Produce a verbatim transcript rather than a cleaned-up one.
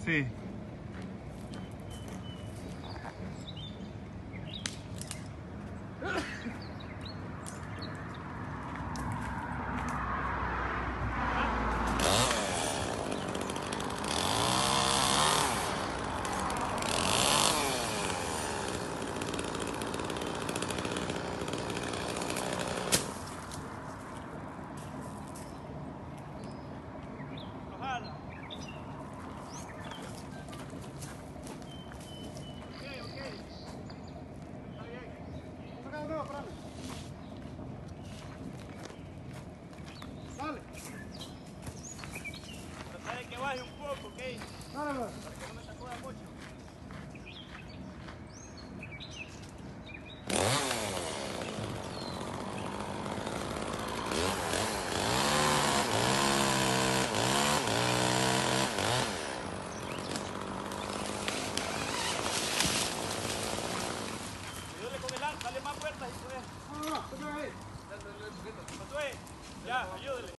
Sí. Dale. Trata de que baje un poco, ¿ok? Dale, dale. Para que no me sacuda mucho. Ayúdale con el arco, dale más vueltas y puedes. No, no, no, tú ahí. Ya, ayúdale.